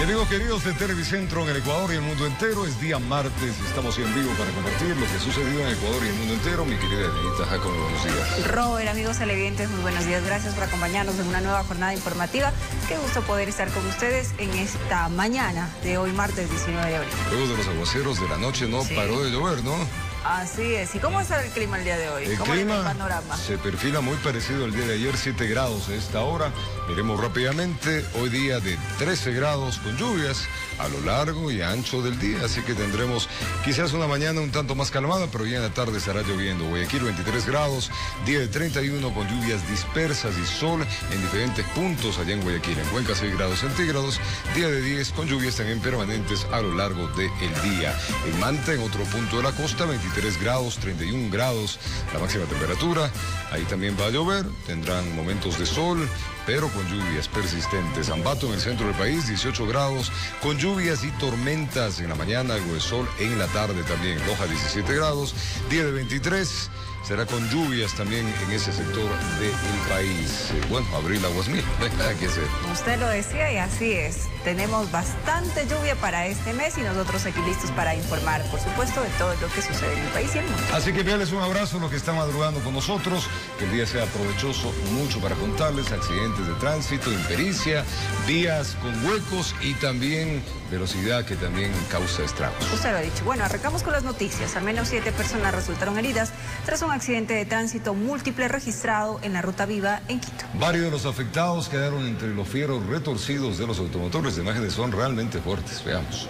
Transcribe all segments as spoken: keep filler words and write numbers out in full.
Y amigos queridos de Televicentro en el Ecuador y el mundo entero, es día martes y estamos en vivo para compartir lo que sucedió en Ecuador y el mundo entero. Mi querida Anita Jacob, buenos días. Robert, amigos televidentes, muy buenos días. Gracias por acompañarnos en una nueva jornada informativa. Qué gusto poder estar con ustedes en esta mañana de hoy, martes diecinueve de abril. Luego de los aguaceros de la noche no sí. paró de llover, ¿no? Así es. ¿Y cómo está el clima el día de hoy? El ¿Cómo clima el panorama? Se perfila muy parecido al día de ayer, siete grados a esta hora. Miremos rápidamente, hoy día de trece grados con lluvias a lo largo y ancho del día, así que tendremos quizás una mañana un tanto más calmada, pero ya en la tarde estará lloviendo. Guayaquil veintitrés grados, día de treinta y uno con lluvias dispersas y sol en diferentes puntos allá en Guayaquil. En Cuenca seis grados centígrados, día de diez con lluvias también permanentes a lo largo del día. En Manta, en otro punto de la costa, veintitrés grados, treinta y un grados la máxima temperatura. Ahí también va a llover, tendrán momentos de sol, pero con lluvias persistentes. Ambato, en el centro del país, dieciocho grados, con lluvias y tormentas en la mañana, algo de sol en la tarde también. Loja, diecisiete grados, día de veintitrés, será con lluvias también en ese sector del país. Bueno, abril aguas mil, nada que hacer. Usted lo decía y así es. Tenemos bastante lluvia para este mes y nosotros aquí listos para informar, por supuesto, de todo lo que sucede en el país y el mundo. Así que enviarles un abrazo a los que están madrugando con nosotros, que el día sea provechoso, mucho para contarles, accidentes de tránsito, impericia, vías con huecos y también velocidad que también causa estragos. Usted lo ha dicho. Bueno, arrancamos con las noticias. Al menos siete personas resultaron heridas tras un accidente de tránsito múltiple registrado en la Ruta Viva en Quito. Varios de los afectados quedaron entre los fierros retorcidos de los automotores. Las imágenes son realmente fuertes. Veamos.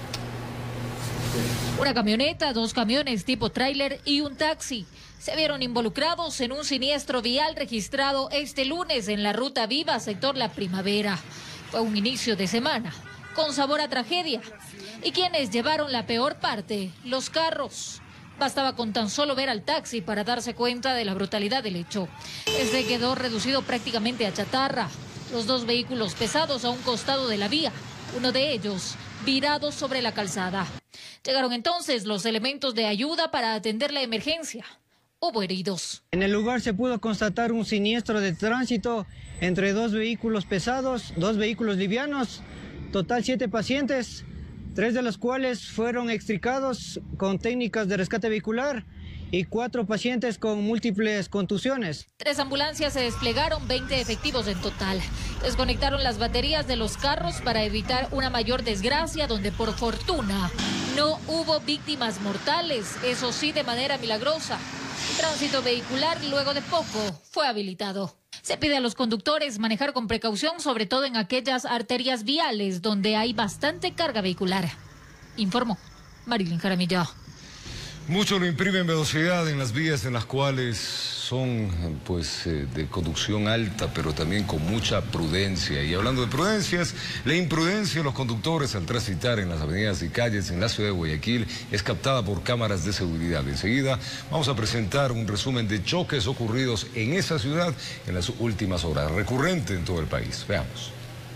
Una camioneta, dos camiones tipo tráiler y un taxi se vieron involucrados en un siniestro vial registrado este lunes en la Ruta Viva, sector La Primavera. Fue un inicio de semana con sabor a tragedia. ¿Y quienes llevaron la peor parte? Los carros. Bastaba con tan solo ver al taxi para darse cuenta de la brutalidad del hecho. Este quedó reducido prácticamente a chatarra. Los dos vehículos pesados a un costado de la vía, uno de ellos virado sobre la calzada. Llegaron entonces los elementos de ayuda para atender la emergencia. Hubo heridos. En el lugar se pudo constatar un siniestro de tránsito entre dos vehículos pesados, dos vehículos livianos, total siete pacientes, tres de los cuales fueron extricados con técnicas de rescate vehicular y cuatro pacientes con múltiples contusiones. Tres ambulancias se desplegaron, veinte efectivos en total. Desconectaron las baterías de los carros para evitar una mayor desgracia, donde por fortuna no hubo víctimas mortales, eso sí, de manera milagrosa. El tránsito vehicular luego de poco fue habilitado. Se pide a los conductores manejar con precaución, sobre todo en aquellas arterias viales donde hay bastante carga vehicular. Informó Marilyn Jaramillo. Mucho lo imprimen velocidad en las vías en las cuales son pues eh, de conducción alta, pero también con mucha prudencia. Y hablando de prudencias, la imprudencia de los conductores al transitar en las avenidas y calles en la ciudad de Guayaquil es captada por cámaras de seguridad. Enseguida vamos a presentar un resumen de choques ocurridos en esa ciudad en las últimas horas, recurrente en todo el país. Veamos.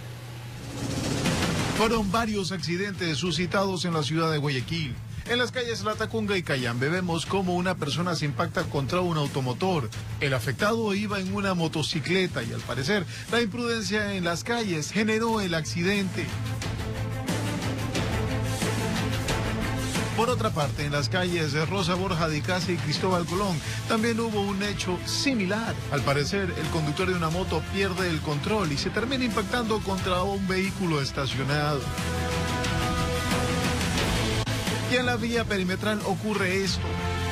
Fueron varios accidentes suscitados en la ciudad de Guayaquil. En las calles Latacunga y Cayambe vemos cómo una persona se impacta contra un automotor. El afectado iba en una motocicleta y al parecer la imprudencia en las calles generó el accidente. Por otra parte, en las calles de Rosa Borja de Icaza y Cristóbal Colón también hubo un hecho similar. Al parecer, el conductor de una moto pierde el control y se termina impactando contra un vehículo estacionado. Y en la vía perimetral ocurre esto.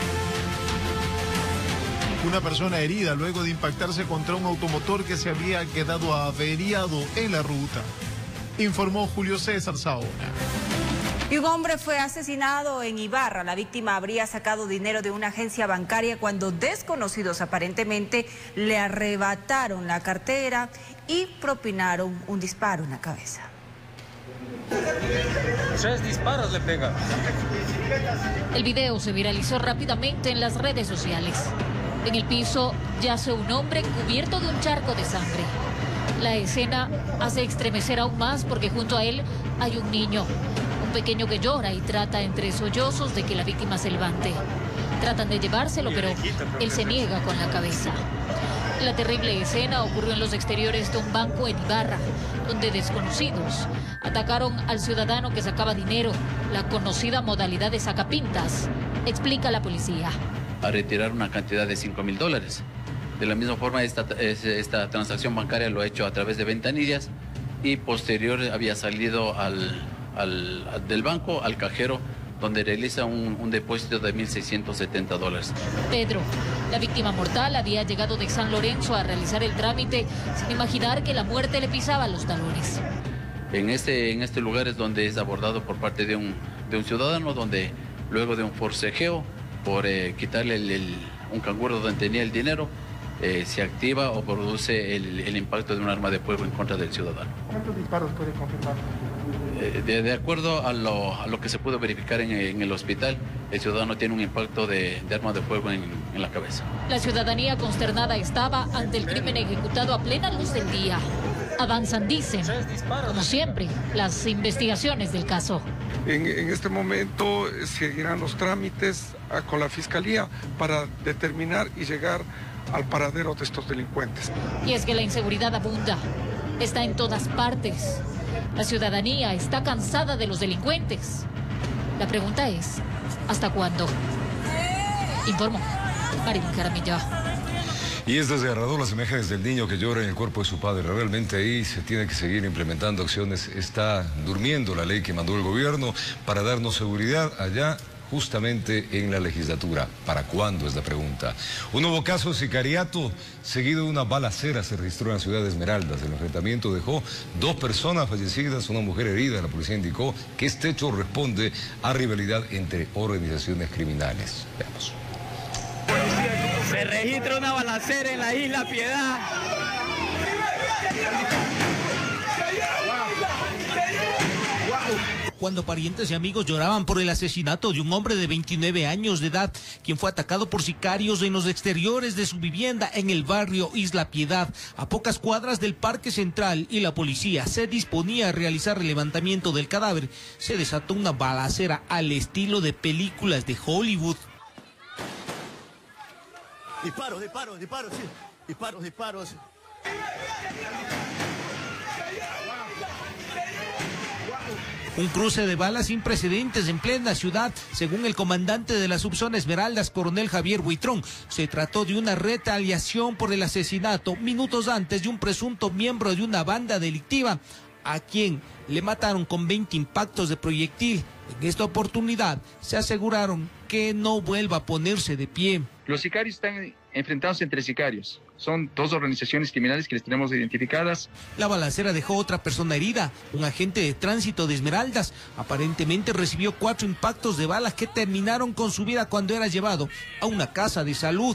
Una persona herida luego de impactarse contra un automotor que se había quedado averiado en la ruta. Informó Julio César Saona. Y un hombre fue asesinado en Ibarra. La víctima habría sacado dinero de una agencia bancaria cuando desconocidos aparentemente le arrebataron la cartera y propinaron un disparo en la cabeza. Tres disparos le pega. El video se viralizó rápidamente en las redes sociales. En el piso yace un hombre cubierto de un charco de sangre. La escena hace estremecer aún más porque junto a él hay un niño, un pequeño que llora y trata entre sollozos de que la víctima se levante. Tratan de llevárselo, pero él se niega con la cabeza. La terrible escena ocurrió en los exteriores de un banco en Ibarra. donde desconocidos atacaron al ciudadano que sacaba dinero, la conocida modalidad de sacapintas, explica la policía. A retirar una cantidad de cinco mil dólares. De la misma forma, esta, esta transacción bancaria lo ha hecho a través de ventanillas y posterior había salido al, al, del banco al cajero, donde realiza un, un depósito de mil seiscientos setenta dólares. Pedro, la víctima mortal, había llegado de San Lorenzo a realizar el trámite sin imaginar que la muerte le pisaba los talones. En este, en este lugar es donde es abordado por parte de un, de un ciudadano, donde luego de un forcejeo por eh, quitarle el, el, un canguro donde tenía el dinero, eh, se activa o produce el, el impacto de un arma de fuego en contra del ciudadano. ¿Cuántos disparos puede confirmar? De, de acuerdo a lo, a lo que se pudo verificar en, en el hospital, el ciudadano tiene un impacto de, de arma de fuego en, en la cabeza. La ciudadanía consternada estaba ante el crimen ejecutado a plena luz del día. Avanzan, dicen, como siempre, las investigaciones del caso. En, en este momento seguirán los trámites a, con la Fiscalía para determinar y llegar al paradero de estos delincuentes. Y es que la inseguridad abunda, está en todas partes. La ciudadanía está cansada de los delincuentes. La pregunta es, ¿hasta cuándo? Informo, Marilyn Jaramillo. Y es desgarrador las imágenes del niño que llora en el cuerpo de su padre. Realmente ahí se tiene que seguir implementando acciones. Está durmiendo la ley que mandó el gobierno para darnos seguridad allá, justamente en la legislatura. ¿Para cuándo es la pregunta? Un nuevo caso de sicariato seguido de una balacera se registró en la ciudad de Esmeraldas. El enfrentamiento dejó dos personas fallecidas, una mujer herida. La policía indicó que este hecho responde a rivalidad entre organizaciones criminales. Veamos. Se registra una balacera en la isla Piedad. Cuando parientes y amigos lloraban por el asesinato de un hombre de veintinueve años de edad, quien fue atacado por sicarios en los exteriores de su vivienda en el barrio Isla Piedad, a pocas cuadras del Parque Central, y la policía se disponía a realizar el levantamiento del cadáver, se desató una balacera al estilo de películas de Hollywood. Disparos, disparos, disparos, sí. Disparos, disparos. Un cruce de balas sin precedentes en plena ciudad, según el comandante de la subzona Esmeraldas, coronel Javier Buitrón. Se trató de una retaliación por el asesinato minutos antes de un presunto miembro de una banda delictiva, a quien le mataron con veinte impactos de proyectil. En esta oportunidad se aseguraron que no vuelva a ponerse de pie. Los sicarios están enfrentados entre sicarios. Son dos organizaciones criminales que les tenemos identificadas. La balacera dejó otra persona herida. Un agente de tránsito de Esmeraldas aparentemente recibió cuatro impactos de balas que terminaron con su vida cuando era llevado a una casa de salud.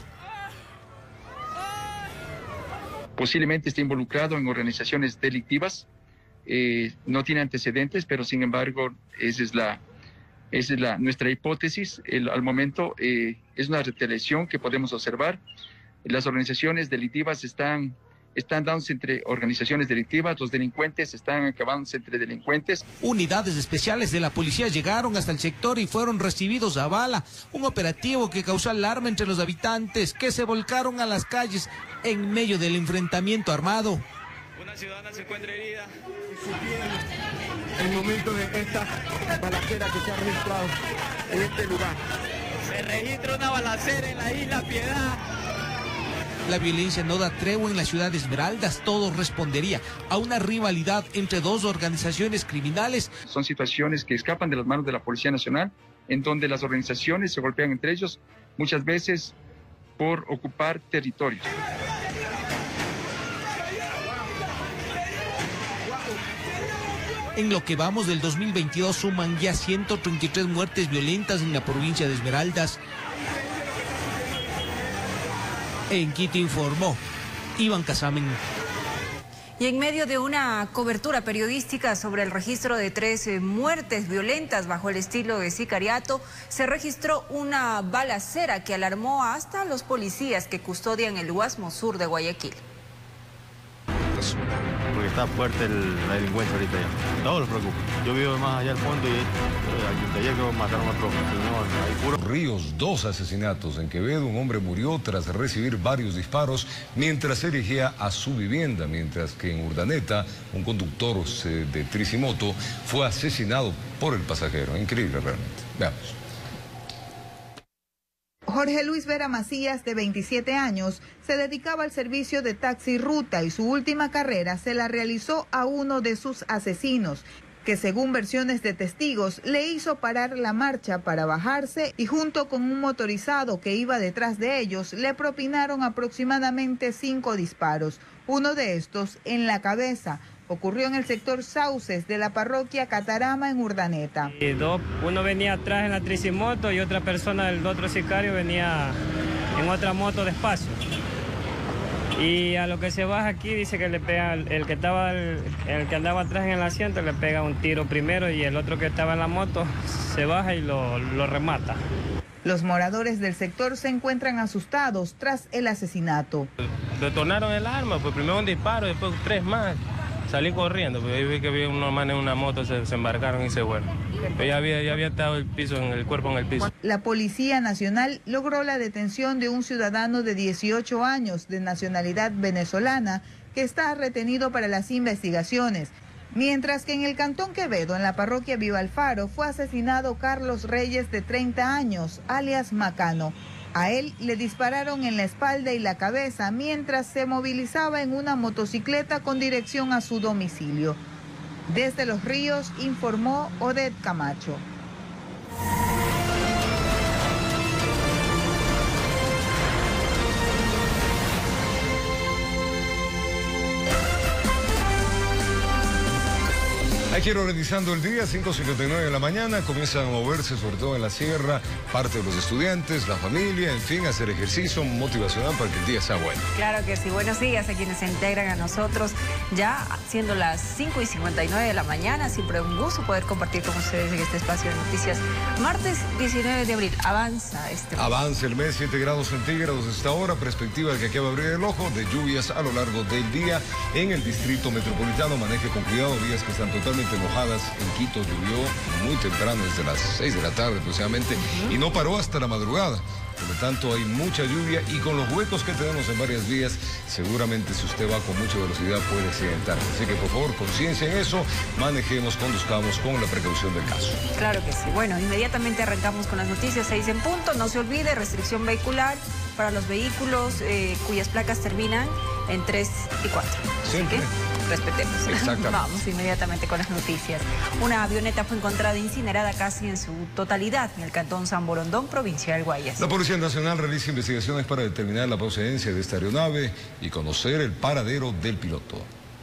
Posiblemente esté involucrado en organizaciones delictivas. Eh, no tiene antecedentes, pero sin embargo, esa es la, esa es la, nuestra hipótesis. El, al momento eh, es una retaliación que podemos observar. Las organizaciones delictivas están, están dándose entre organizaciones delictivas, los delincuentes están acabándose entre delincuentes. Unidades especiales de la policía llegaron hasta el sector y fueron recibidos a bala. Un operativo que causó alarma entre los habitantes, que se volcaron a las calles en medio del enfrentamiento armado. Una ciudadana se encuentra herida. El momento de esta balacera que se ha registrado en este lugar. Se registra una balacera en la isla Piedad. La violencia no da tregua en la ciudad de Esmeraldas. Todo respondería a una rivalidad entre dos organizaciones criminales. Son situaciones que escapan de las manos de la Policía Nacional, en donde las organizaciones se golpean entre ellos, muchas veces por ocupar territorios. En lo que vamos del dos mil veintidós suman ya ciento treinta y tres muertes violentas en la provincia de Esmeraldas. En Quito informó Iván Casamen. Y en medio de una cobertura periodística sobre el registro de tres muertes violentas bajo el estilo de sicariato, se registró una balacera que alarmó hasta a los policías que custodian el Guasmo Sur de Guayaquil. está fuerte el, la delincuencia ahorita ya. Todo lo preocupa. Yo vivo más allá al fondo y eh, ayer que mataron a otro señor. Hay puro... Ríos, dos asesinatos. En Quevedo, un hombre murió tras recibir varios disparos mientras se dirigía a su vivienda, mientras que en Urdaneta, un conductor de tricimoto fue asesinado por el pasajero. Increíble realmente. Veamos. Jorge Luis Vera Macías, de veintisiete años, se dedicaba al servicio de taxi ruta y su última carrera se la realizó a uno de sus asesinos, que según versiones de testigos le hizo parar la marcha para bajarse y junto con un motorizado que iba detrás de ellos le propinaron aproximadamente cinco disparos, uno de estos en la cabeza. Ocurrió en el sector Sauces de la parroquia Catarama en Urdaneta. Y dos, uno venía atrás en la tricimoto y otra persona, el otro sicario, venía en otra moto despacio. Y a lo que se baja aquí dice que le pega, el, el que estaba el, el que andaba atrás en el asiento le pega un tiro primero y el otro que estaba en la moto se baja y lo, lo remata. Los moradores del sector se encuentran asustados tras el asesinato. Detonaron el arma, pues primero un disparo, después tres más. Salí corriendo, porque ahí vi que había unos manes en una moto, se, se embarcaron y se fueron. Pero ya había, ya había estado el, piso, en el cuerpo en el piso. La Policía Nacional logró la detención de un ciudadano de dieciocho años de nacionalidad venezolana que está retenido para las investigaciones. Mientras que en el Cantón Quevedo, en la parroquia Viva Alfaro, fue asesinado Carlos Reyes, de treinta años, alias Macano. A él le dispararon en la espalda y la cabeza mientras se movilizaba en una motocicleta con dirección a su domicilio. Desde Los Ríos informó Odette Camacho. Aquí organizando el día, cinco cincuenta y nueve de la mañana, comienzan a moverse, sobre todo en la sierra, parte de los estudiantes, la familia, en fin, hacer ejercicio motivacional para que el día sea bueno. Claro que sí, buenos días a quienes se integran a nosotros, ya siendo las cinco y cincuenta y nueve de la mañana, siempre un gusto poder compartir con ustedes en este espacio de noticias. Martes diecinueve de abril, avanza este mes. Avanza el mes, siete grados centígrados esta hora, perspectiva de que acaba de abrir el ojo, de lluvias a lo largo del día en el distrito metropolitano. Maneje con cuidado, vías que están totalmente mojadas. En Quito llovió muy temprano, desde las seis de la tarde aproximadamente, uh-huh. y no paró hasta la madrugada. Por lo tanto, hay mucha lluvia y con los huecos que tenemos en varias vías, seguramente si usted va con mucha velocidad puede accidentarse. Así que por favor, conciencia en eso, manejemos, conduzcamos con la precaución del caso. Claro que sí. Bueno, inmediatamente arrancamos con las noticias, seis en punto. No se olvide, restricción vehicular para los vehículos eh, cuyas placas terminan en tres y cuatro. Siempre. Así que respetemos. Exactamente. Vamos inmediatamente con las noticias. Una avioneta fue encontrada incinerada casi en su totalidad en el cantón San Borondón, provincia del Guayas. La Policía Nacional realiza investigaciones para determinar la procedencia de esta aeronave y conocer el paradero del piloto.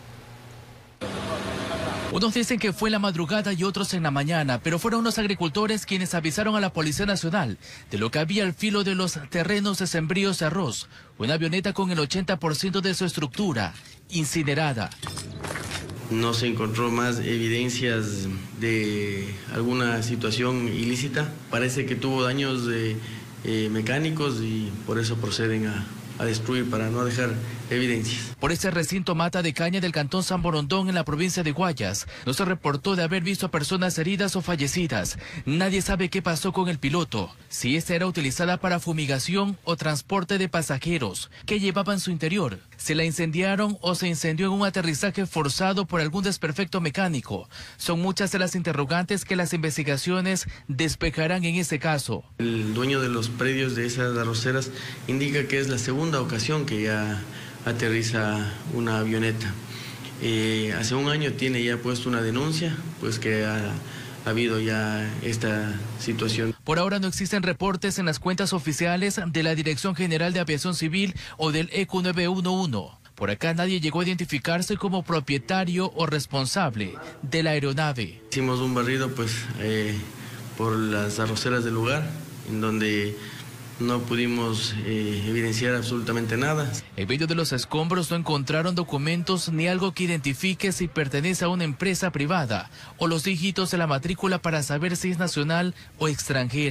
Unos dicen que fue en la madrugada y otros en la mañana, pero fueron los agricultores quienes avisaron a la Policía Nacional de lo que había al filo de los terrenos de sembríos de arroz. Una avioneta con el ochenta por ciento de su estructura incinerada. No se encontró más evidencias de alguna situación ilícita. Parece que tuvo daños de, eh, mecánicos y por eso proceden a, a destruir para no dejar evidencias. Por ese recinto mata de caña del cantón San Borondón en la provincia de Guayas, no se reportó de haber visto a personas heridas o fallecidas. Nadie sabe qué pasó con el piloto, si esta era utilizada para fumigación o transporte de pasajeros, qué llevaba en su interior, si la incendiaron o se incendió en un aterrizaje forzado por algún desperfecto mecánico. Son muchas de las interrogantes que las investigaciones despejarán en ese caso. El dueño de los predios de esas arroceras indica que es la segunda ocasión que ya aterriza una avioneta. Eh, hace un año tiene ya puesto una denuncia, pues que ha, ha habido ya esta situación. Por ahora no existen reportes en las cuentas oficiales de la Dirección General de Aviación Civil o del E Q nueve uno uno. Por acá nadie llegó a identificarse como propietario o responsable de la aeronave. Hicimos un barrido pues eh, por las arroceras del lugar, en donde no pudimos eh, evidenciar absolutamente nada. En medio de los escombros no encontraron documentos ni algo que identifique si pertenece a una empresa privada o los dígitos de la matrícula para saber si es nacional o extranjera.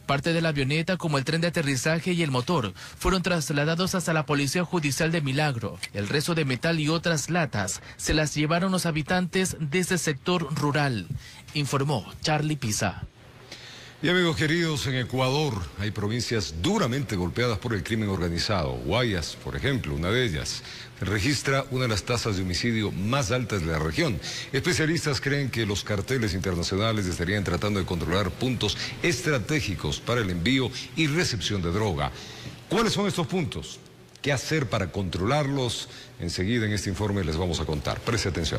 Parte de la avioneta, como el tren de aterrizaje y el motor, fueron trasladados hasta la Policía Judicial de Milagro. El resto de metal y otras latas se las llevaron los habitantes de ese sector rural, informó Charlie Pisa. Y amigos queridos, en Ecuador hay provincias duramente golpeadas por el crimen organizado. Guayas, por ejemplo, una de ellas, registra una de las tasas de homicidio más altas de la región. Especialistas creen que los carteles internacionales estarían tratando de controlar puntos estratégicos para el envío y recepción de droga. ¿Cuáles son estos puntos? ¿Qué hacer para controlarlos? Enseguida en este informe les vamos a contar. Preste atención.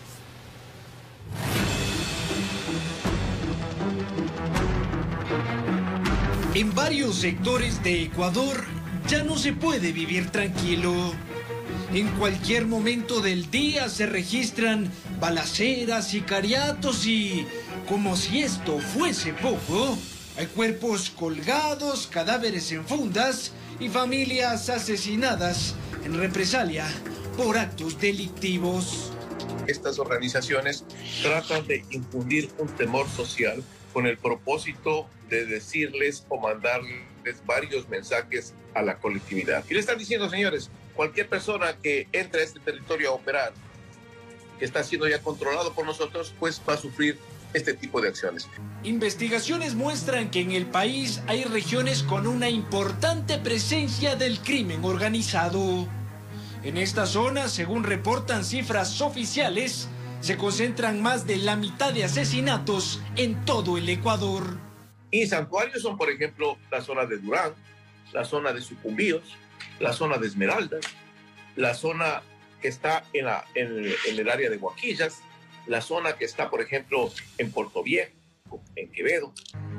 En varios sectores de Ecuador ya no se puede vivir tranquilo. En cualquier momento del día se registran balaceras, sicariatos y, como si esto fuese poco, hay cuerpos colgados, cadáveres en fundas y familias asesinadas en represalia por actos delictivos. Estas organizaciones tratan de infundir un temor social con el propósito de decirles o mandarles varios mensajes a la colectividad. Y le están diciendo, señores, cualquier persona que entre a este territorio a operar, que está siendo ya controlado por nosotros, pues va a sufrir este tipo de acciones. Investigaciones muestran que en el país hay regiones con una importante presencia del crimen organizado. En esta zona, según reportan cifras oficiales, se concentran más de la mitad de asesinatos en todo el Ecuador. Y santuarios son, por ejemplo, la zona de Durán, la zona de Sucumbíos, la zona de Esmeraldas, la zona que está en, la, en, en el área de Huaquillas, la zona que está, por ejemplo, en Puerto Viejo, en Quevedo.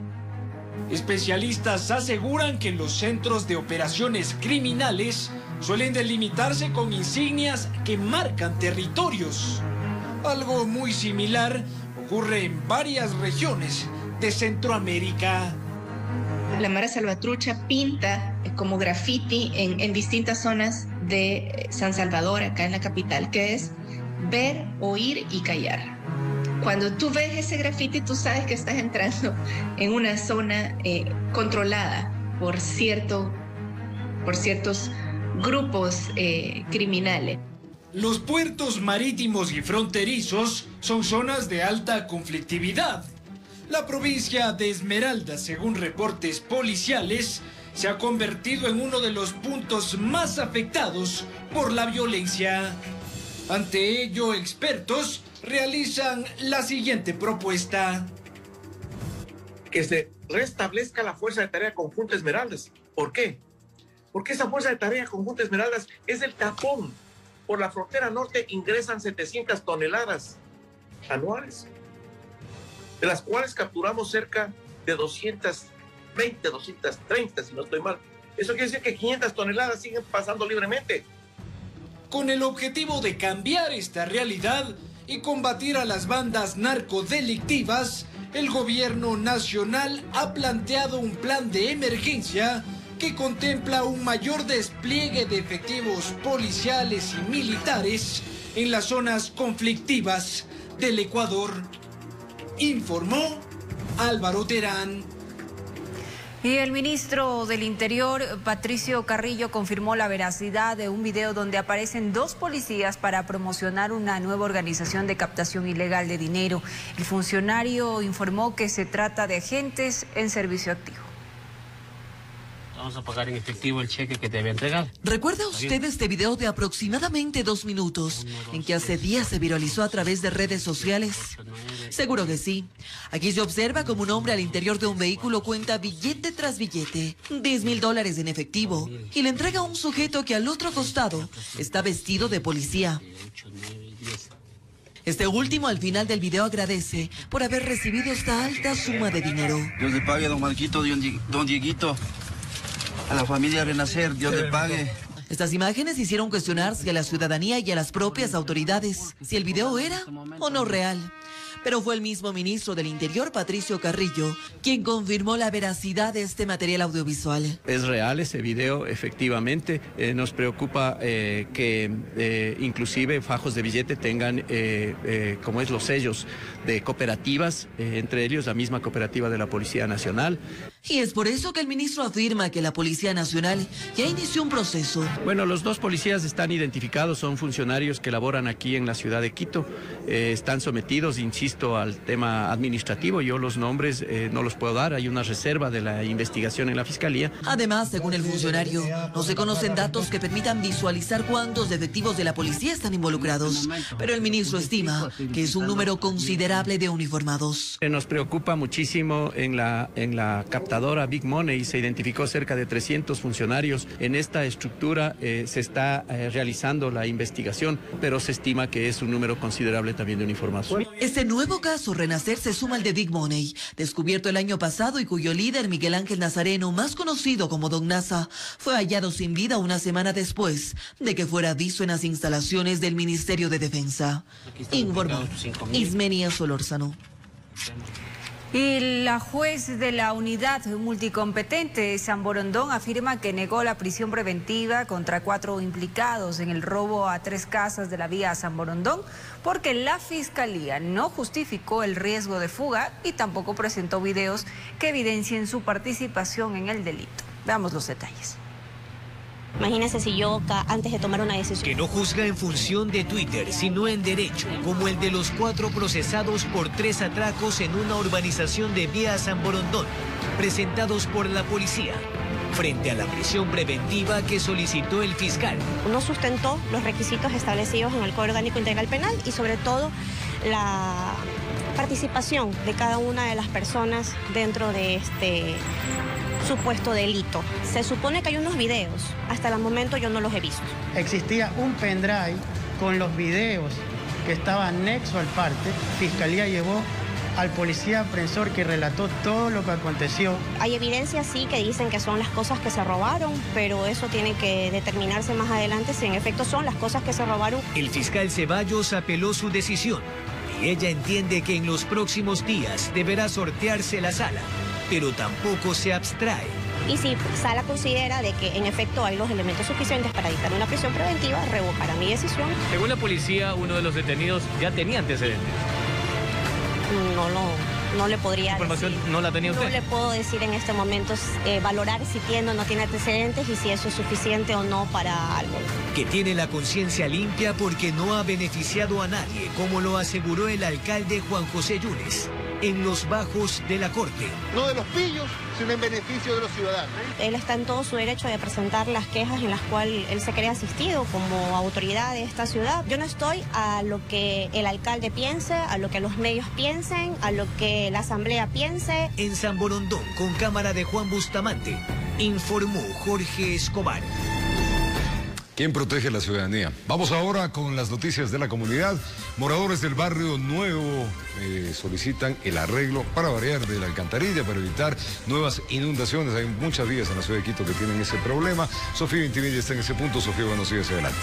Especialistas aseguran que los centros de operaciones criminales suelen delimitarse con insignias que marcan territorios. Algo muy similar ocurre en varias regiones de Centroamérica. La Mara Salvatrucha pinta como graffiti en, en distintas zonas de San Salvador, acá en la capital, que es ver, oír y callar. Cuando tú ves ese graffiti, tú sabes que estás entrando en una zona eh, controlada por, cierto, por ciertos grupos eh, criminales. Los puertos marítimos y fronterizos son zonas de alta conflictividad. La provincia de Esmeraldas, según reportes policiales, se ha convertido en uno de los puntos más afectados por la violencia. Ante ello, expertos realizan la siguiente propuesta. Que se restablezca la Fuerza de Tarea Conjunta Esmeraldas. ¿Por qué? Porque esa Fuerza de Tarea Conjunta Esmeraldas es el tapón. Por la frontera norte ingresan setecientas toneladas anuales, de las cuales capturamos cerca de doscientas veinte, doscientas treinta, si no estoy mal. Eso quiere decir que quinientas toneladas siguen pasando libremente. Con el objetivo de cambiar esta realidad y combatir a las bandas narcodelictivas, el gobierno nacional ha planteado un plan de emergencia que contempla un mayor despliegue de efectivos policiales y militares en las zonas conflictivas del Ecuador, informó Álvaro Terán. Y el ministro del Interior, Patricio Carrillo, confirmó la veracidad de un video donde aparecen dos policías para promocionar una nueva organización de captación ilegal de dinero. El funcionario informó que se trata de agentes en servicio activo. Vamos a pagar en efectivo el cheque que te había entregado. ¿Recuerda usted este video de aproximadamente dos minutos en que hace días se viralizó a través de redes sociales? Seguro que sí. Aquí se observa como un hombre al interior de un vehículo cuenta billete tras billete, diez mil dólares en efectivo, y le entrega a un sujeto que al otro costado está vestido de policía. Este último al final del video agradece por haber recibido esta alta suma de dinero. Dios le pague, don Marquito, don Dieguito. A la familia Renacer, Dios le pague. Estas imágenes hicieron cuestionarse a la ciudadanía y a las propias autoridades si el video era o no real. Pero fue el mismo ministro del Interior, Patricio Carrillo, quien confirmó la veracidad de este material audiovisual. Es real ese video, efectivamente. Eh, nos preocupa eh, que eh, inclusive fajos de billete tengan, eh, eh, como es, los sellos de cooperativas, eh, entre ellos la misma cooperativa de la Policía Nacional. Y es por eso que el ministro afirma que la Policía Nacional ya inició un proceso. Bueno, los dos policías están identificados, son funcionarios que laboran aquí en la ciudad de Quito. Eh, están sometidos, insisto, al tema administrativo. Yo los nombres eh, no los puedo dar, hay una reserva de la investigación en la Fiscalía. Además, según el funcionario, no se conocen datos que permitan visualizar cuántos efectivos de la policía están involucrados. Pero el ministro estima que es un número considerable de uniformados. Eh, nos preocupa muchísimo en la, en la captación Big Money, se identificó cerca de trescientos funcionarios. En esta estructura eh, se está eh, realizando la investigación, pero se estima que es un número considerable también de uniformados. Este nuevo caso, Renacer, se suma al de Big Money, descubierto el año pasado y cuyo líder, Miguel Ángel Nazareno, más conocido como Don Nasa, fue hallado sin vida una semana después de que fuera visto en las instalaciones del Ministerio de Defensa. Informó Ismenia Solórzano. Y la juez de la unidad multicompetente de San Borondón afirma que negó la prisión preventiva contra cuatro implicados en el robo a tres casas de la vía San Borondón porque la fiscalía no justificó el riesgo de fuga y tampoco presentó videos que evidencien su participación en el delito. Veamos los detalles. Imagínese si yo antes de tomar una decisión. Que no juzga en función de Twitter, sino en derecho, como el de los cuatro procesados por tres atracos en una urbanización de Vía San Borondón, presentados por la policía, frente a la prisión preventiva que solicitó el fiscal. No sustentó los requisitos establecidos en el Código Orgánico Integral Penal y sobre todo la participación de cada una de las personas dentro de este supuesto delito. Se supone que hay unos videos, hasta el momento yo no los he visto. Existía un pendrive con los videos que estaba anexo al parte. Fiscalía llevó al policía apresor que relató todo lo que aconteció. Hay evidencias, sí, que dicen que son las cosas que se robaron, pero eso tiene que determinarse más adelante si en efecto son las cosas que se robaron. El fiscal Ceballos apeló su decisión y ella entiende que en los próximos días deberá sortearse la sala, pero tampoco se abstrae. Y si Sala considera de que en efecto hay los elementos suficientes para dictar una prisión preventiva, revocará mi decisión. Según la policía, uno de los detenidos ya tenía antecedentes. No lo, no le podría ¿Información decir. no la tenía usted? No le puedo decir en este momento eh, valorar si tiene o no tiene antecedentes y si eso es suficiente o no para algo. Que tiene la conciencia limpia porque no ha beneficiado a nadie, como lo aseguró el alcalde Juan José Yunes en los bajos de la corte. No de los pillos, sino en beneficio de los ciudadanos. Él está en todo su derecho de presentar las quejas en las cuales él se cree asistido como autoridad de esta ciudad. Yo no estoy a lo que el alcalde piense, a lo que los medios piensen, a lo que la asamblea piense. En San Borondón, con cámara de Juan Bustamante, informó Jorge Escobar. ¿Quién protege la ciudadanía? Vamos ahora con las noticias de la comunidad. Moradores del barrio Nuevo eh, solicitan el arreglo para variar de la alcantarilla para evitar nuevas inundaciones. Hay muchas vías en la ciudad de Quito que tienen ese problema. Sofía Vintimilla está en ese punto. Sofía, buenos días, adelante.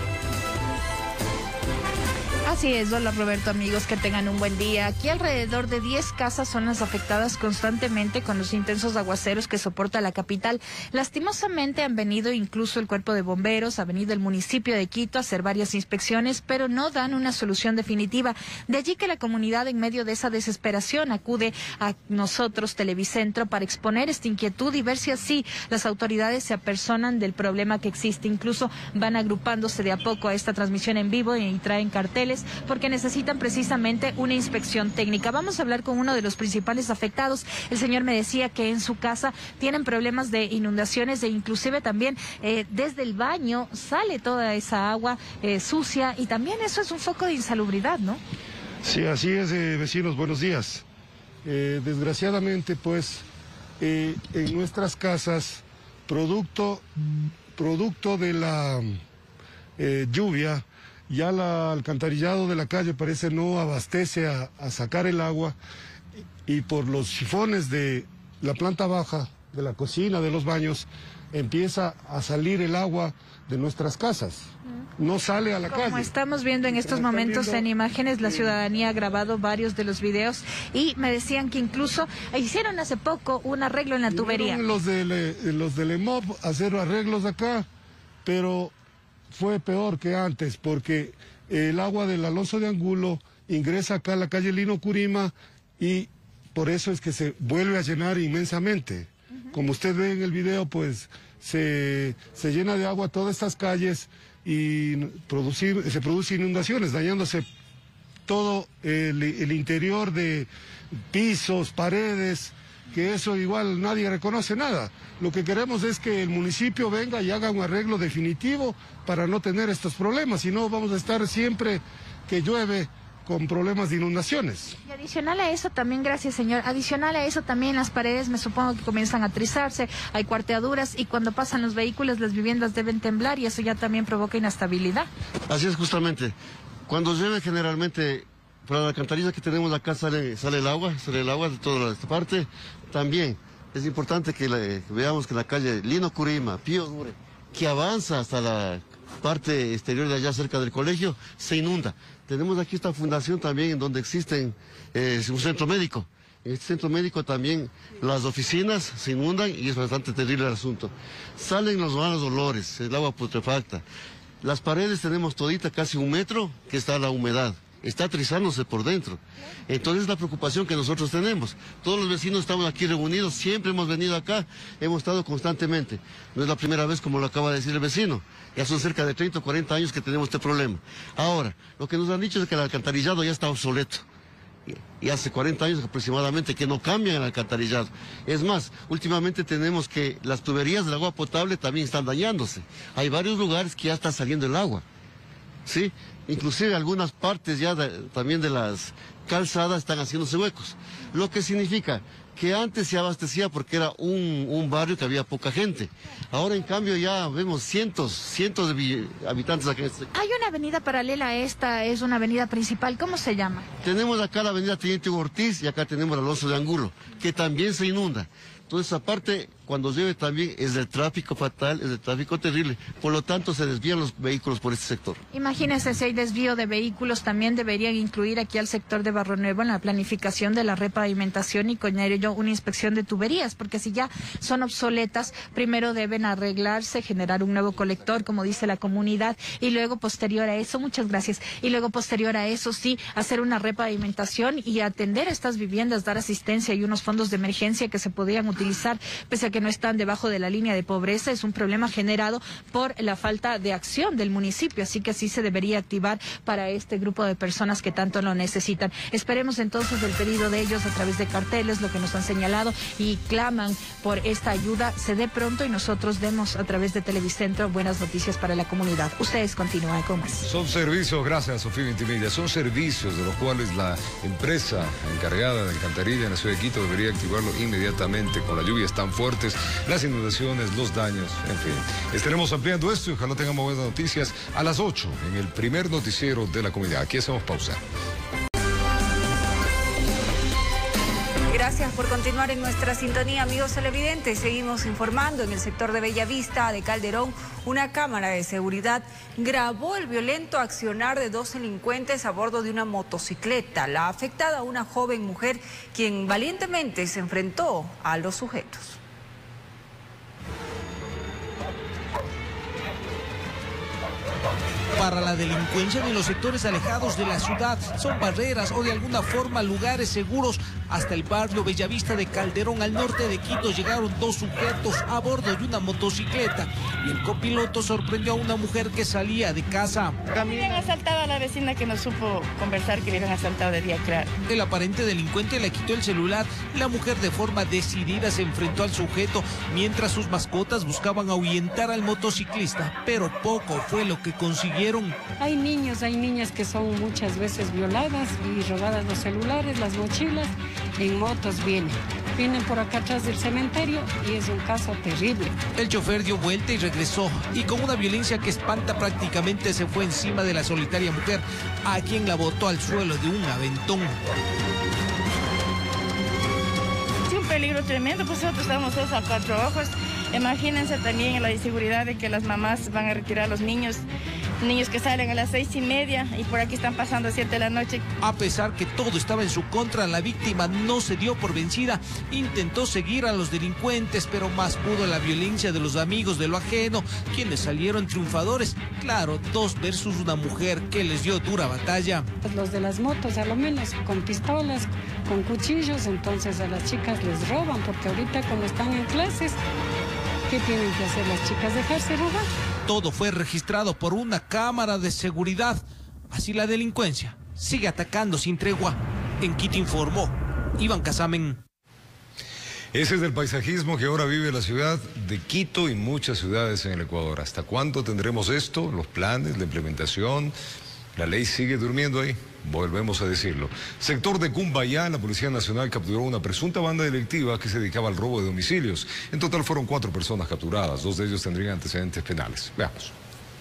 Así es, hola Roberto, amigos, que tengan un buen día. Aquí alrededor de diez casas son las afectadas constantemente con los intensos aguaceros que soporta la capital. Lastimosamente han venido incluso el cuerpo de bomberos, ha venido el municipio de Quito a hacer varias inspecciones, pero no dan una solución definitiva. De allí que la comunidad, en medio de esa desesperación, acude a nosotros, Televicentro, para exponer esta inquietud y ver si así las autoridades se apersonan del problema que existe. Incluso van agrupándose de a poco a esta transmisión en vivo y traen carteles porque necesitan precisamente una inspección técnica. Vamos a hablar con uno de los principales afectados. El señor me decía que en su casa tienen problemas de inundaciones e inclusive también eh, desde el baño sale toda esa agua eh, sucia y también eso es un foco de insalubridad, ¿no? Sí, así es, eh, vecinos, buenos días. Eh, desgraciadamente, pues, eh, en nuestras casas, producto, producto de la eh, lluvia, ya el alcantarillado de la calle parece no abastece a, a sacar el agua y por los sifones de la planta baja, de la cocina, de los baños, empieza a salir el agua de nuestras casas. No sale a la calle. Como estamos viendo en estos momentos en imágenes, la ciudadanía ha grabado varios de los videos y me decían que incluso hicieron hace poco un arreglo en la tubería. Los de los del E M O P hacer arreglos acá, pero fue peor que antes, porque el agua del Alonso de Angulo ingresa acá a la calle Lino Curima y por eso es que se vuelve a llenar inmensamente. Uh-huh. Como usted ve en el video, pues se, se llena de agua todas estas calles y producir, se producen inundaciones, dañándose todo el, el interior de pisos, paredes, que eso igual nadie reconoce nada. Lo que queremos es que el municipio venga y haga un arreglo definitivo para no tener estos problemas, si no vamos a estar siempre que llueve con problemas de inundaciones. Y adicional a eso también, gracias señor, adicional a eso también las paredes me supongo que comienzan a trizarse, hay cuarteaduras y cuando pasan los vehículos las viviendas deben temblar y eso ya también provoca inestabilidad. Así es justamente, cuando llueve generalmente por la alcantarilla que tenemos acá sale, sale el agua, sale el agua de toda esta parte, también es importante que, le, que veamos que la calle Lino Curima, Pío Dure, que avanza hasta la parte exterior de allá cerca del colegio, se inunda. Tenemos aquí esta fundación también en donde existen eh, un centro médico. En este centro médico también las oficinas se inundan y es bastante terrible el asunto. Salen los malos olores, el agua putrefacta. Las paredes tenemos todita casi un metro que está la humedad. Está trizándose por dentro. Entonces es la preocupación que nosotros tenemos. Todos los vecinos estamos aquí reunidos, siempre hemos venido acá, hemos estado constantemente. No es la primera vez como lo acaba de decir el vecino. Ya son cerca de treinta o cuarenta años que tenemos este problema. Ahora, lo que nos han dicho es que el alcantarillado ya está obsoleto. Y hace cuarenta años aproximadamente que no cambian el alcantarillado. Es más, últimamente tenemos que las tuberías del agua potable también están dañándose. Hay varios lugares que ya está saliendo el agua. ¿Sí? Inclusive algunas partes ya de, también de las calzadas están haciéndose huecos. Lo que significa que antes se abastecía porque era un, un barrio que había poca gente. Ahora en cambio ya vemos cientos, cientos de habitantes aquí. Hay una avenida paralela a esta, es una avenida principal, ¿cómo se llama? Tenemos acá la avenida Teniente Hugo Ortiz y acá tenemos el Alonso de Angulo, que también se inunda. Entonces, aparte, cuando llueve también es del tráfico fatal, es del tráfico terrible. Por lo tanto, se desvían los vehículos por este sector. Imagínense, si hay desvío de vehículos, también deberían incluir aquí al sector de Barrio Nuevo en la planificación de la repavimentación y con ello una inspección de tuberías, porque si ya son obsoletas, primero deben arreglarse, generar un nuevo colector, como dice la comunidad, y luego posterior a eso, muchas gracias, y luego posterior a eso sí, hacer una repavimentación y atender a estas viviendas, dar asistencia y unos fondos de emergencia que se podrían utilizar. utilizar, pese a que no están debajo de la línea de pobreza, es un problema generado por la falta de acción del municipio, así que sí se debería activar para este grupo de personas que tanto lo necesitan. Esperemos entonces el pedido de ellos a través de carteles, lo que nos han señalado y claman por esta ayuda, se dé pronto y nosotros demos a través de Televicentro buenas noticias para la comunidad. Ustedes continúan con más. Son servicios, gracias Sofía Ventimiglia, son servicios de los cuales la empresa encargada de alcantarilla en la ciudad de Quito debería activarlo inmediatamente. Con las lluvias tan fuertes, las inundaciones, los daños, en fin. Estaremos ampliando esto y ojalá tengamos buenas noticias a las ocho en el primer noticiero de la comunidad. Aquí hacemos pausa. Gracias por continuar en nuestra sintonía, amigos televidentes. Seguimos informando. En el sector de Bellavista de Calderón, una cámara de seguridad grabó el violento accionar de dos delincuentes a bordo de una motocicleta. La afectada, una joven mujer, quien valientemente se enfrentó a los sujetos. Para la delincuencia en los sectores alejados de la ciudad son barreras o de alguna forma lugares seguros. Hasta el barrio Bellavista de Calderón, al norte de Quito, llegaron dos sujetos a bordo de una motocicleta y el copiloto sorprendió a una mujer que salía de casa. Habían asaltado a la vecina que no supo conversar que le habían asaltado de día claro. El aparente delincuente le quitó el celular y la mujer de forma decidida se enfrentó al sujeto mientras sus mascotas buscaban ahuyentar al motociclista, pero poco fue lo que consiguieron. Hay niños, hay niñas que son muchas veces violadas y robadas los celulares, las mochilas, en motos vienen. Vienen por acá atrás del cementerio y es un caso terrible. El chofer dio vuelta y regresó y con una violencia que espanta prácticamente se fue encima de la solitaria mujer, a quien la botó al suelo de un aventón. Sí, un peligro tremendo, pues nosotros estamos todos a cuatro ojos. Imagínense también la inseguridad de que las mamás van a retirar a los niños niños que salen a las seis y media y por aquí están pasando a siete de la noche. A pesar que todo estaba en su contra, la víctima no se dio por vencida. Intentó seguir a los delincuentes, pero más pudo la violencia de los amigos de lo ajeno, quienes salieron triunfadores. Claro, dos versus una mujer que les dio dura batalla. Los de las motos, a lo menos con pistolas, con cuchillos, entonces a las chicas les roban, porque ahorita como están en clases, ¿qué tienen que hacer las chicas? ¿Dejarse robar? Todo fue registrado por una cámara de seguridad. Así la delincuencia sigue atacando sin tregua. En Quito informó Iván Casamen. Ese es el paisajismo que ahora vive la ciudad de Quito y muchas ciudades en el Ecuador. ¿Hasta cuándo tendremos esto? Los planes, la implementación. La ley sigue durmiendo ahí. Volvemos a decirlo. Sector de Cumbayá, la Policía Nacional capturó una presunta banda delictiva que se dedicaba al robo de domicilios. En total fueron cuatro personas capturadas. Dos de ellos tendrían antecedentes penales. Veamos.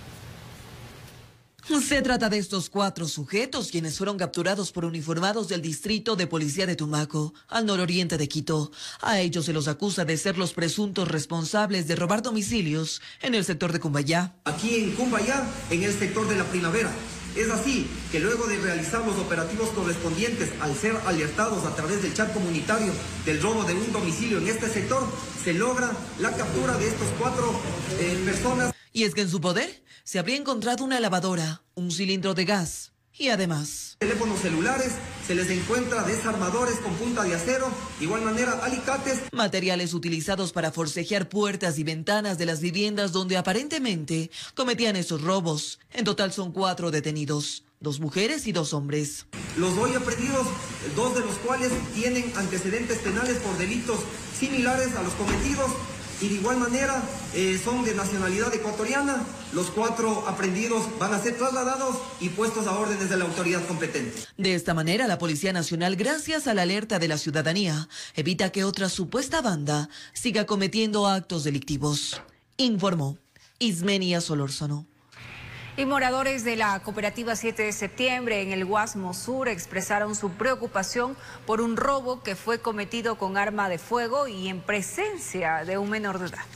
Se trata de estos cuatro sujetos quienes fueron capturados por uniformados del Distrito de Policía de Tumaco, al nororiente de Quito. A ellos se los acusa de ser los presuntos responsables de robar domicilios en el sector de Cumbayá. Aquí en Cumbayá, en el sector de la Primavera. Es así que luego de realizar los operativos correspondientes al ser alertados a través del chat comunitario del robo de un domicilio en este sector, se logra la captura de estos cuatro eh, personas. Y es que en su poder se habría encontrado una lavadora, un cilindro de gas y además teléfonos celulares, se les encuentra desarmadores con punta de acero, igual manera alicates. Materiales utilizados para forcejear puertas y ventanas de las viviendas donde aparentemente cometían esos robos. En total son cuatro detenidos, dos mujeres y dos hombres. Los hoy aprehendidos, dos de los cuales tienen antecedentes penales por delitos similares a los cometidos. Y de igual manera eh, son de nacionalidad ecuatoriana. Los cuatro aprehendidos van a ser trasladados y puestos a órdenes de la autoridad competente. De esta manera, la Policía Nacional, gracias a la alerta de la ciudadanía, evita que otra supuesta banda siga cometiendo actos delictivos. Informó Ismenia Solórzano. Y moradores de la cooperativa siete de septiembre en el Guasmo Sur expresaron su preocupación por un robo que fue cometido con arma de fuego y en presencia de un menor de edad.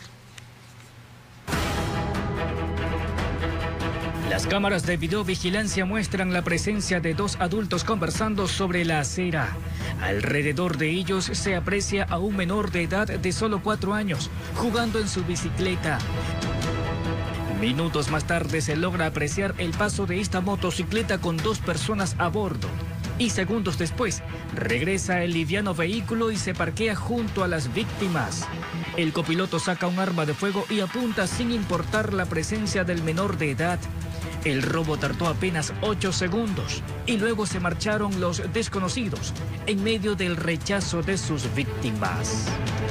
Las cámaras de videovigilancia muestran la presencia de dos adultos conversando sobre la acera. Alrededor de ellos se aprecia a un menor de edad de solo cuatro años, jugando en su bicicleta. Minutos más tarde se logra apreciar el paso de esta motocicleta con dos personas a bordo. Y segundos después, regresa el liviano vehículo y se parquea junto a las víctimas. El copiloto saca un arma de fuego y apunta sin importar la presencia del menor de edad. El robo tardó apenas ocho segundos y luego se marcharon los desconocidos en medio del rechazo de sus víctimas.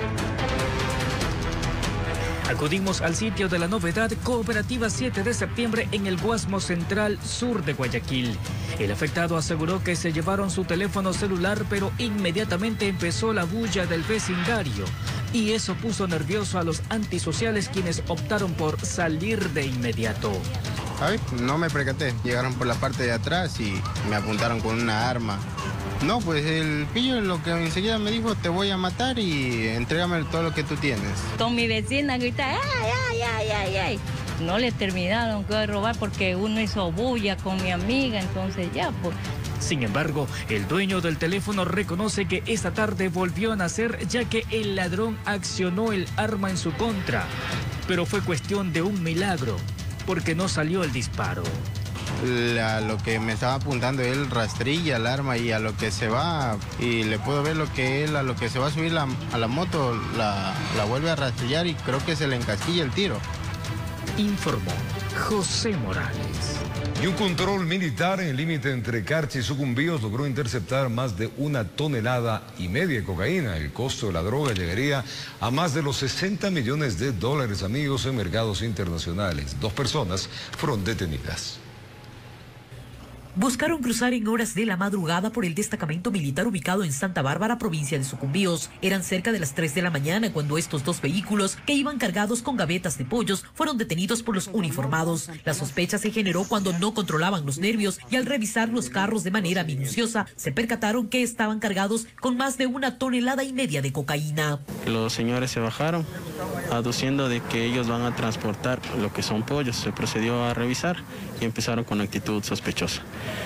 Acudimos al sitio de la novedad, Cooperativa siete de septiembre en el Guasmo Central Sur de Guayaquil. El afectado aseguró que se llevaron su teléfono celular, pero inmediatamente empezó la bulla del vecindario. Y eso puso nervioso a los antisociales, quienes optaron por salir de inmediato. Ay, no me percaté. Llegaron por la parte de atrás y me apuntaron con una arma. No, pues el pillo lo que enseguida me dijo, te voy a matar y entrégame todo lo que tú tienes. Con mi vecina grita, ay, ay, ay, ay, ay. No le terminaron de robar porque uno hizo bulla con mi amiga, entonces ya, pues. Sin embargo, el dueño del teléfono reconoce que esta tarde volvió a nacer, ya que el ladrón accionó el arma en su contra. Pero fue cuestión de un milagro, porque no salió el disparo. La, lo que me estaba apuntando él rastrilla el arma y a lo que se va, y le puedo ver lo que él a lo que se va a subir la, a la moto, la, la vuelve a rastrillar y creo que se le encasquilla el tiro. Informó José Morales. Y un control militar en el límite entre Carchi y Sucumbíos logró interceptar más de una tonelada y media de cocaína. El costo de la droga llegaría a más de los sesenta millones de dólares, amigos, en mercados internacionales. Dos personas fueron detenidas. Buscaron cruzar en horas de la madrugada por el destacamento militar ubicado en Santa Bárbara, provincia de Sucumbíos. Eran cerca de las tres de la mañana cuando estos dos vehículos, que iban cargados con gavetas de pollos, fueron detenidos por los uniformados. La sospecha se generó cuando no controlaban los nervios y al revisar los carros de manera minuciosa, se percataron que estaban cargados con más de una tonelada y media de cocaína. Los señores se bajaron, aduciendo de que ellos van a transportar lo que son pollos. Se procedió a revisar y empezaron con actitud sospechosa.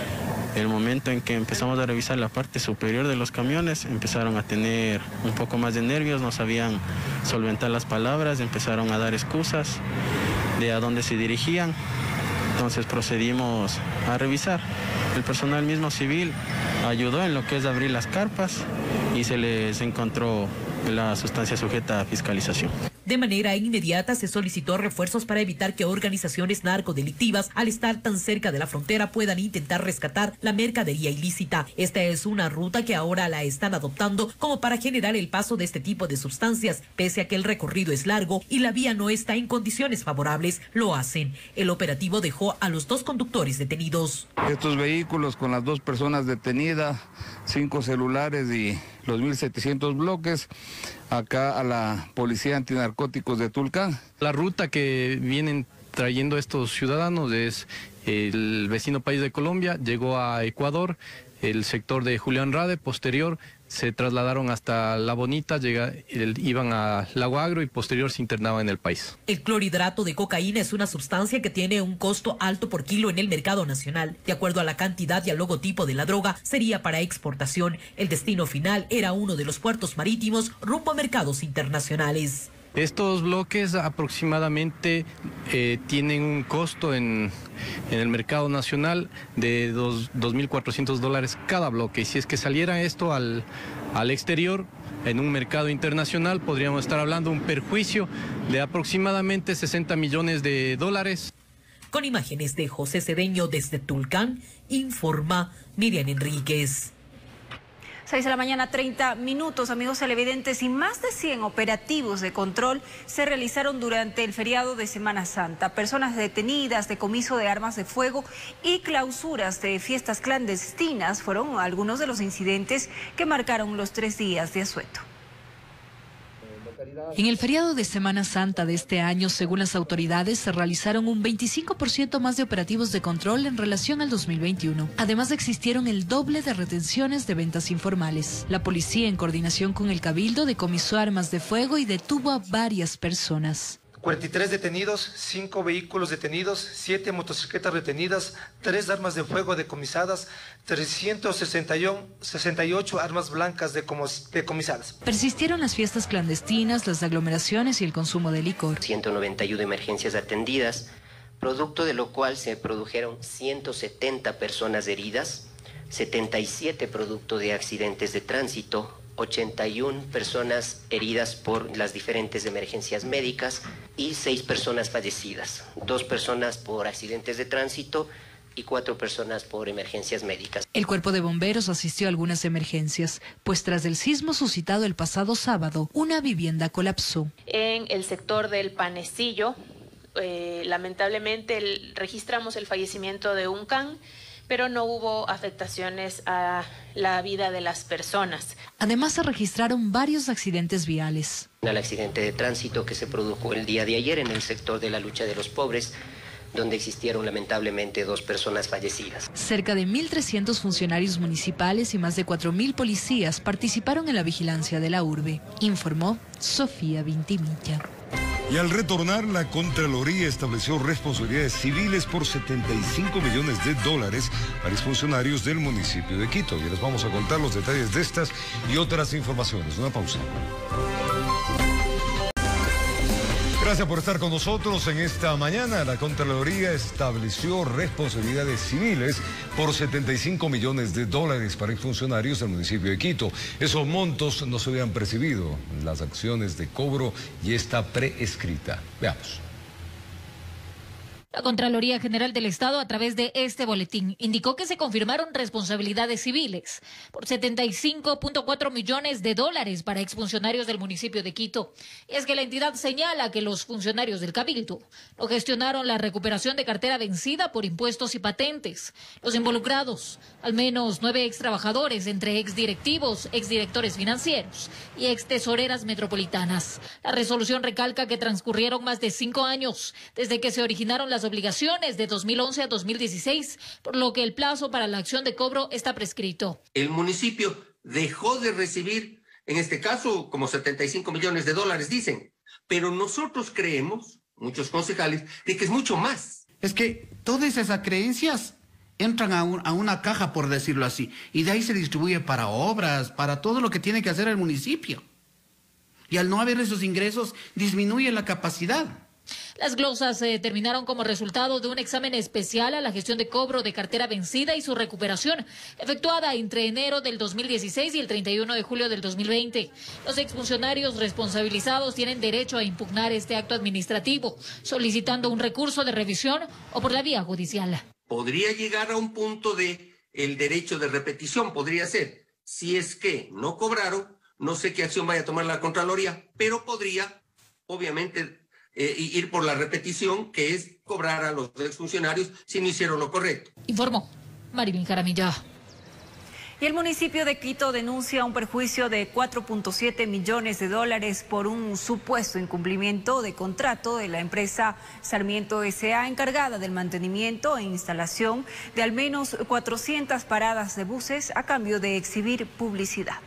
El momento en que empezamos a revisar la parte superior de los camiones, empezaron a tener un poco más de nervios, no sabían solventar las palabras, empezaron a dar excusas de a dónde se dirigían. Entonces procedimos a revisar. El personal mismo civil ayudó en lo que es abrir las carpas y se les encontró la sustancia sujeta a fiscalización. De manera inmediata se solicitó refuerzos para evitar que organizaciones narcodelictivas, al estar tan cerca de la frontera, puedan intentar rescatar la mercadería ilícita. Esta es una ruta que ahora la están adoptando como para generar el paso de este tipo de sustancias. Pese a que el recorrido es largo y la vía no está en condiciones favorables, lo hacen. El operativo dejó a los dos conductores detenidos. Estos vehículos con las dos personas detenidas, cinco celulares y los mil setecientos bloques, acá a la Policía Antinarcóticos de Tulcán. La ruta que vienen trayendo estos ciudadanos es el vecino país de Colombia, llegó a Ecuador, el sector de Julián Rade, posterior se trasladaron hasta La Bonita, llega, el, iban a Lago Agro y posterior se internaban en el país. El clorhidrato de cocaína es una sustancia que tiene un costo alto por kilo en el mercado nacional. De acuerdo a la cantidad y al logotipo de la droga, sería para exportación. El destino final era uno de los puertos marítimos rumbo a mercados internacionales. Estos bloques aproximadamente eh, tienen un costo en, en el mercado nacional de dos mil cuatrocientos dólares cada bloque. Y si es que saliera esto al, al exterior, en un mercado internacional, podríamos estar hablando de un perjuicio de aproximadamente sesenta millones de dólares. Con imágenes de José Cedeño desde Tulcán, informa Miriam Enríquez. seis de la mañana, treinta minutos, amigos televidentes, y más de cien operativos de control se realizaron durante el feriado de Semana Santa. Personas detenidas, decomiso de armas de fuego y clausuras de fiestas clandestinas fueron algunos de los incidentes que marcaron los tres días de asueto. En el feriado de Semana Santa de este año, según las autoridades, se realizaron un veinticinco por ciento más de operativos de control en relación al dos mil veintiuno. Además, existieron el doble de retenciones de ventas informales. La policía, en coordinación con el Cabildo, decomisó armas de fuego y detuvo a varias personas. cuarenta y tres detenidos, cinco vehículos detenidos, siete motocicletas retenidas, tres armas de fuego decomisadas, trescientas sesenta y ocho armas blancas decomisadas. Persistieron las fiestas clandestinas, las aglomeraciones y el consumo de licor. ciento noventa y uno emergencias atendidas, producto de lo cual se produjeron ciento setenta personas heridas, setenta y siete producto de accidentes de tránsito, ochenta y una personas heridas por las diferentes emergencias médicas y seis personas fallecidas, dos personas por accidentes de tránsito y cuatro personas por emergencias médicas. El cuerpo de bomberos asistió a algunas emergencias, pues tras el sismo suscitado el pasado sábado, una vivienda colapsó. En el sector del Panecillo, eh, lamentablemente el, registramos el fallecimiento de un can, pero no hubo afectaciones a la vida de las personas. Además, se registraron varios accidentes viales. El accidente de tránsito que se produjo el día de ayer en el sector de la lucha de los pobres, donde existieron lamentablemente dos personas fallecidas. Cerca de mil trescientos funcionarios municipales y más de cuatro mil policías participaron en la vigilancia de la urbe, informó Sofía Vintimilla. Y al retornar, la Contraloría estableció responsabilidades civiles por setenta y cinco millones de dólares a exfuncionarios del municipio de Quito. Y les vamos a contar los detalles de estas y otras informaciones. Una pausa. Gracias por estar con nosotros en esta mañana. La Contraloría estableció responsabilidades civiles por setenta y cinco millones de dólares para funcionarios del municipio de Quito. Esos montos no se habían percibido en las acciones de cobro y está prescrita. Veamos. La Contraloría General del Estado, a través de este boletín, indicó que se confirmaron responsabilidades civiles por setenta y cinco punto cuatro millones de dólares para exfuncionarios del municipio de Quito. Y es que la entidad señala que los funcionarios del Cabildo no gestionaron la recuperación de cartera vencida por impuestos y patentes. Los involucrados, al menos nueve ex trabajadores, entre ex directivos, ex directores financieros y ex tesoreras metropolitanas. La resolución recalca que transcurrieron más de cinco años desde que se originaron las obligaciones de dos mil once a dos mil dieciséis, por lo que el plazo para la acción de cobro está prescrito. El municipio dejó de recibir, en este caso, como setenta y cinco millones de dólares, dicen, pero nosotros creemos, muchos concejales, de que es mucho más. Es que todas esas creencias entran a, un, a una caja, por decirlo así, y de ahí se distribuye para obras, para todo lo que tiene que hacer el municipio. Y al no haber esos ingresos, disminuye la capacidad. Las glosas se determinaron como resultado de un examen especial a la gestión de cobro de cartera vencida y su recuperación, efectuada entre enero del dos mil dieciséis y el treinta y uno de julio del dos mil veinte. Los exfuncionarios responsabilizados tienen derecho a impugnar este acto administrativo, solicitando un recurso de revisión o por la vía judicial. Podría llegar a un punto de el derecho de repetición, podría ser, si es que no cobraron, no sé qué acción vaya a tomar la Contraloría, pero podría, obviamente, Eh, ir por la repetición, que es cobrar a los exfuncionarios si no hicieron lo correcto. Informó Marilyn Jaramillo. Y el municipio de Quito denuncia un perjuicio de cuatro punto siete millones de dólares por un supuesto incumplimiento de contrato de la empresa Sarmiento S A encargada del mantenimiento e instalación de al menos cuatrocientas paradas de buses a cambio de exhibir publicidad.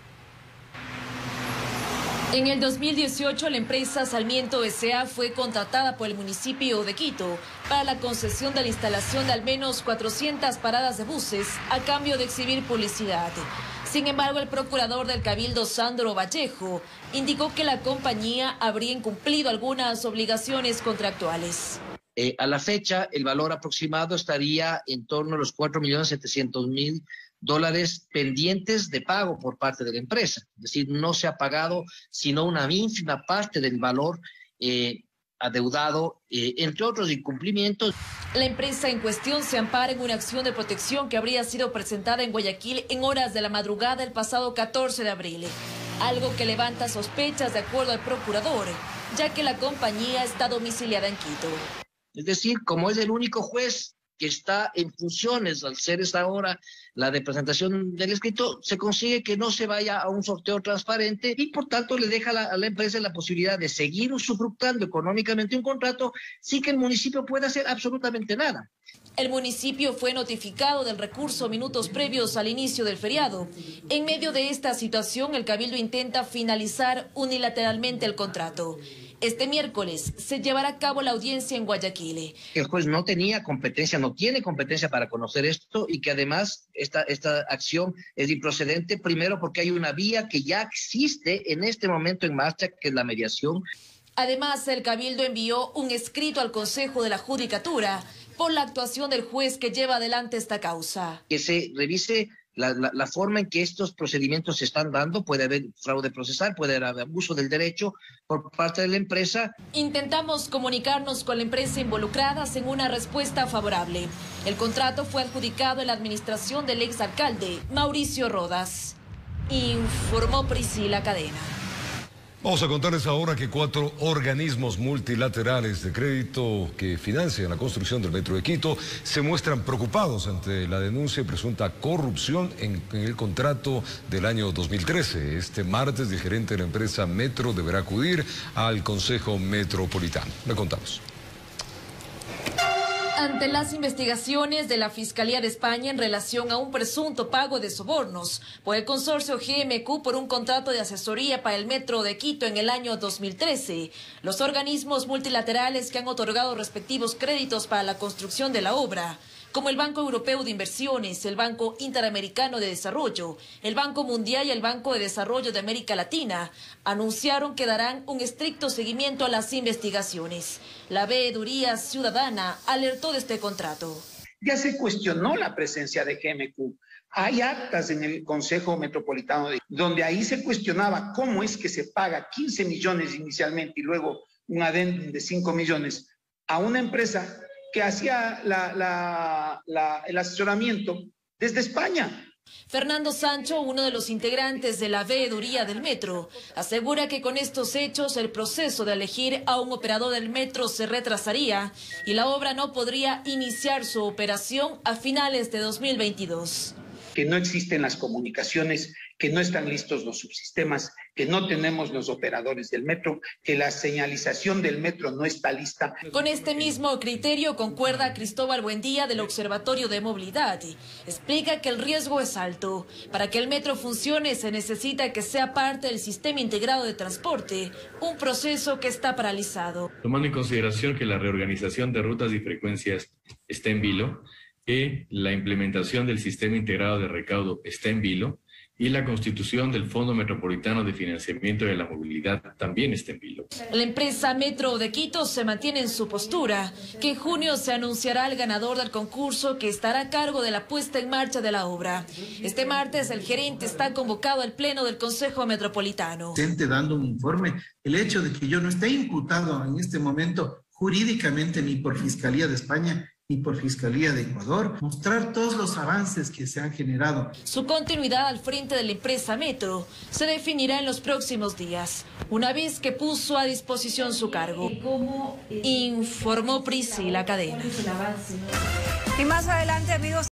En el dos mil dieciocho, la empresa Sarmiento S A fue contratada por el municipio de Quito para la concesión de la instalación de al menos cuatrocientas paradas de buses a cambio de exhibir publicidad. Sin embargo, el procurador del Cabildo, Sandro Vallejo, indicó que la compañía habría incumplido algunas obligaciones contractuales. Eh, a la fecha, el valor aproximado estaría en torno a los cuatro millones setecientos mil dólares pendientes de pago por parte de la empresa. Es decir, no se ha pagado sino una ínfima parte del valor eh, adeudado, eh, entre otros incumplimientos. La empresa en cuestión se ampara en una acción de protección que habría sido presentada en Guayaquil en horas de la madrugada del pasado catorce de abril. Algo que levanta sospechas de acuerdo al procurador, ya que la compañía está domiciliada en Quito. Es decir, como es el único juez que está en funciones al ser esta hora la de presentación del escrito, se consigue que no se vaya a un sorteo transparente y por tanto le deja a la, a la empresa la posibilidad de seguir usufructando económicamente un contrato sin que el municipio pueda hacer absolutamente nada. El municipio fue notificado del recurso minutos previos al inicio del feriado. En medio de esta situación, el Cabildo intenta finalizar unilateralmente el contrato. Este miércoles se llevará a cabo la audiencia en Guayaquil. El juez no tenía competencia, no tiene competencia para conocer esto y que además esta, esta acción es improcedente, primero porque hay una vía que ya existe en este momento en marcha, que es la mediación. Además, el Cabildo envió un escrito al Consejo de la Judicatura por la actuación del juez que lleva adelante esta causa. Que se revise La, la, la forma en que estos procedimientos se están dando. Puede haber fraude procesal, puede haber abuso del derecho por parte de la empresa. Intentamos comunicarnos con la empresa involucrada sin una respuesta favorable. El contrato fue adjudicado en la administración del exalcalde Mauricio Rodas. Informó Priscila Cadena. Vamos a contarles ahora que cuatro organismos multilaterales de crédito que financian la construcción del Metro de Quito se muestran preocupados ante la denuncia de presunta corrupción en, en el contrato del año dos mil trece. Este martes, el gerente de la empresa Metro deberá acudir al Consejo Metropolitano. Le contamos. Ante las investigaciones de la Fiscalía de España en relación a un presunto pago de sobornos por el consorcio G M Q por un contrato de asesoría para el Metro de Quito en el año dos mil trece, los organismos multilaterales que han otorgado respectivos créditos para la construcción de la obra, como el Banco Europeo de Inversiones, el Banco Interamericano de Desarrollo, el Banco Mundial y el Banco de Desarrollo de América Latina, anunciaron que darán un estricto seguimiento a las investigaciones. La Veeduría Ciudadana alertó de este contrato. Ya se cuestionó la presencia de G M Q. Hay actas en el Consejo Metropolitano de, donde ahí se cuestionaba cómo es que se paga quince millones inicialmente y luego un adendum de cinco millones a una empresa que hacía la, la, la, el asesoramiento desde España. Fernando Sancho, uno de los integrantes de la veeduría del metro, asegura que con estos hechos el proceso de elegir a un operador del metro se retrasaría y la obra no podría iniciar su operación a finales de dos mil veintidós. Que no existen las comunicaciones, que no están listos los subsistemas, que no tenemos los operadores del metro, que la señalización del metro no está lista. Con este mismo criterio concuerda Cristóbal Buendía del Observatorio de Movilidad. Explica que el riesgo es alto. Para que el metro funcione se necesita que sea parte del sistema integrado de transporte, un proceso que está paralizado. Tomando en consideración que la reorganización de rutas y frecuencias está en vilo, que la implementación del sistema integrado de recaudo está en vilo y la constitución del Fondo Metropolitano de Financiamiento de la Movilidad también está en vilo. La empresa Metro de Quito se mantiene en su postura, que en junio se anunciará el ganador del concurso que estará a cargo de la puesta en marcha de la obra. Este martes el gerente está convocado al pleno del Consejo Metropolitano. Dando un informe, el hecho de que yo no esté imputado en este momento jurídicamente ni por Fiscalía de España y por Fiscalía de Ecuador, mostrar todos los avances que se han generado. Su continuidad al frente de la empresa Metro se definirá en los próximos días, una vez que puso a disposición su cargo, informó Priscila Cadena. Y más adelante, amigos.